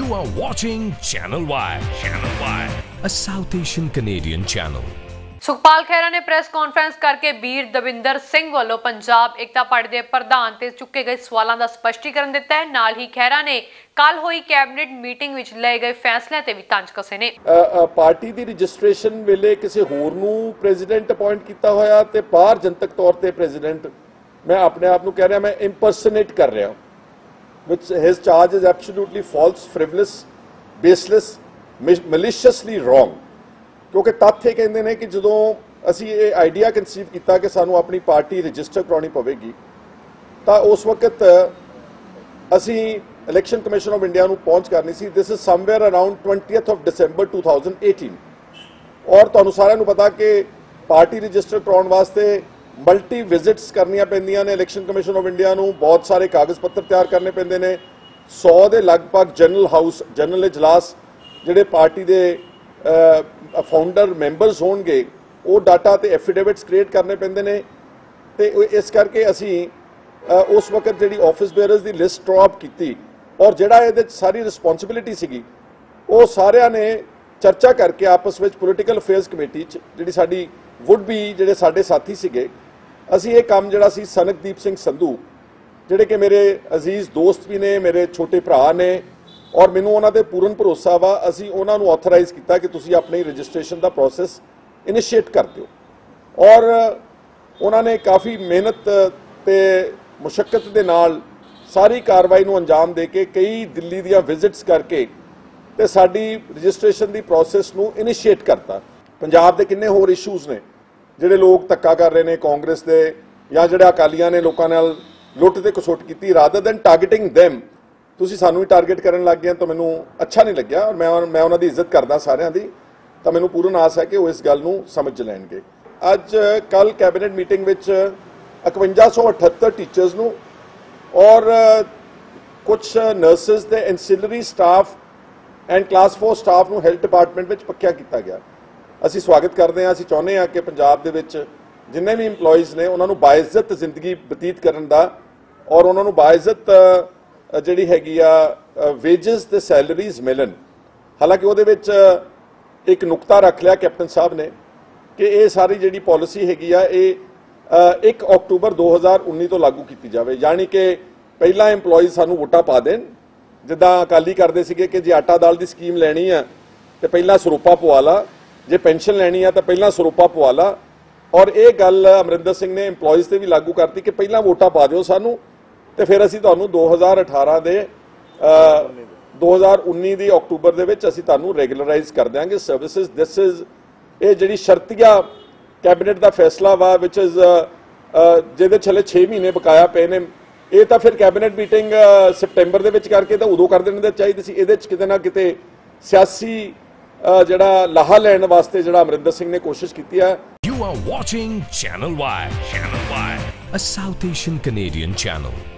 You are watching Channel Y. Channel Y, a South Asian Canadian channel. Sukhpal Khaira ਨੇ press conference ਕਰਕੇ ਵੀਰ ਦਵਿੰਦਰ ਸਿੰਘ ਵੱਲੋਂ Punjab Ekta party ਦੇ ਪ੍ਰਧਾਨ ਤੇ ਚੁੱਕੇ ਗਏ ਸਵਾਲਾਂ ਦਾ ਸਪਸ਼ਟੀਕਰਨ ਦਿੱਤਾ ਹੈ। ਨਾਲ ਹੀ ਖਹਿਰਾ ਨੇ ਕੱਲ ਹੋਈ ਕੈਬਨਿਟ ਮੀਟਿੰਗ ਵਿੱਚ ਲਏ ਗਏ ਫੈਸਲਿਆਂ ਤੇ ਵੀ ਤੰਜ ਕਸੇ ਨੇ। ਪਾਰਟੀ ਦੀ ਰਜਿਸਟ੍ਰੇਸ਼ਨ ਵੇਲੇ ਕਿਸੇ ਹੋਰ ਨੂੰ ਪ੍ਰੈਜ਼ੀਡੈਂਟ ਅਪਾਇੰਟ ਕੀਤਾ ਹੋਇਆ ਤੇ ਬਾਹਰ ਜਨਤਕ ਤੌਰ ਤੇ ਪ੍ਰੈਜ਼ੀਡੈਂਟ ਮੈਂ ਆਪਣੇ ਆਪ ਨੂੰ ਕਹਿ ਰਿਹਾ ਮੈਂ ਇੰਪਰਸਨੇਟ ਕਰ ਰਿਹਾ which his charge is absolutely false, frivolous, baseless, maliciously wrong। क्योंकि तथ्य ये कहते हैं कि जो असी ये आइडिया कंसीव किया कि सानू अपनी पार्टी रजिस्टर करवानी पवेगी तो उस वक्त असी इलैक्शन कमीशन ऑफ इंडिया पहुँच करनी सी। This is somewhere around 20th of December 2018 और तुहानू सारिआं नू पता कि पार्टी रजिस्टर करवाउण वास्ते मल्टी विजिट्स करनियां पैंदियां ने। इलैक्शन कमीशन ऑफ इंडिया नू बहुत सारे कागज़ पत्र तैयार करने पैंदे ने। 100 के लगभग जनरल इजलास जिहड़े पार्टी के फाउंडर मैंबरस होणगे वो डाटा ते एफिडेविट्स क्रिएट करने पैंदे ने। ते इस करके असी उस वक्त जिहड़ी ऑफिस बेयरर्स की लिस्ट ड्रॉ अप की और जिहड़ा इहदे सारी रिस्पोंसिबिलिटी सीगी वो सारिआं ने चर्चा करके आपस में पोलिटिकल अफेयर्स कमेटी जिहड़ी साडी वुड बी जिहड़े साडे साथी सीगे असी ये काम जिहड़ा सी सनकदीप सिंह संधू जिहड़े कि मेरे अजीज़ दोस्त भी ने, मेरे छोटे भरा ने और मैनूं उन्हां ते पूर्ण भरोसा वा। असी उन्हां नूं ऑथराइज़ किया कि तुसीं अपनी रजिस्ट्रेशन का प्रोसैस इनिशिएट कर दिओ और उन्होंने काफ़ी मेहनत ते मुशक्कत दे नाल सारी कार्रवाई नूं अंजाम दे के कई दिल्ली दियां विजिट्स करके ते साडी रजिस्ट्रेशन की प्रोसैस नूं इनिशिएट करता। पंजाब दे किन्ने होर इशूज़ ने जिहड़े लोग धक्का कर रहे हैं कांग्रेस के या जिहड़े अकालियां ने लोगों नाल लुੱਟ ते कसुੱਟ की रादर दैन टारगेटिंग दैम तुसीं सानूं ही टारगेट करन लग गए तो मैनूं अच्छा नहीं लग्या और मैं उन्हां दी इज्जत करदा सारिआं दी। तो मैनूं पूर्ण आस है कि वो इस गल नूं समझ लैणगे। अज कल कैबिनेट मीटिंग विच 5178 टीचर्स नूं और कुछ नर्सिस दे ancillary staff and class 4 staff नूं हैल्थ डिपार्टमेंट विच पक्किया किया गया। असी स्वागत करते हैं। असी चाहुंदे हां कि पंजाब दे विच जिन्ने भी इंप्लॉइज़ ने उन्होंने बाइज्जत जिंदगी बतीत करन दा और उन्होंने बाइज्जत जिहड़ी हैगी आ वेजिस ते सैलरीज मिलन। हालांकि उहदे विच एक नुकता रख लिया कैप्टन साहब ने कि ये सारी जिहड़ी पॉलिसी हैगी आ ये 1 अक्टूबर 2019 तो लागू की जाए। यानी कि पहला इंप्लॉइज़ सानू वोटां पा देन जिद्दां अकाली करते सीगे कि जे आटा दाल की स्कीम लैनी है तो पहला सरोपा पवा ला, जे पेंशन लैनी है तो पहला सरोपा पवा ला। और ये गल अमरिंदर सिंह ने इंप्लॉइज़ से भी लागू करती कि पहला वोटां पा दिओ सानू तो फिर असी तुहानू 2018 दे 2019 की अक्टूबर दे विच असी तुहानू रैगुलराइज कर देंगे सर्विसिज। दिस इज़ ये जिहड़ी शर्तिया कैबिनेट का फैसला वा विच इज़ जिहदे छले 6 महीने बकाया पे ने। ये तो फिर कैबिनेट मीटिंग सितंबर दे विच करके तो उदों कर देने चाहिए सी। इहदे च किते ना किते सियासी जिहड़ा लाहा लैण वास्ते जिहड़ा अमरिंदर सिंह ने कोशिश की है। You are watching Channel Y. Channel Y, a South Asian Canadian channel.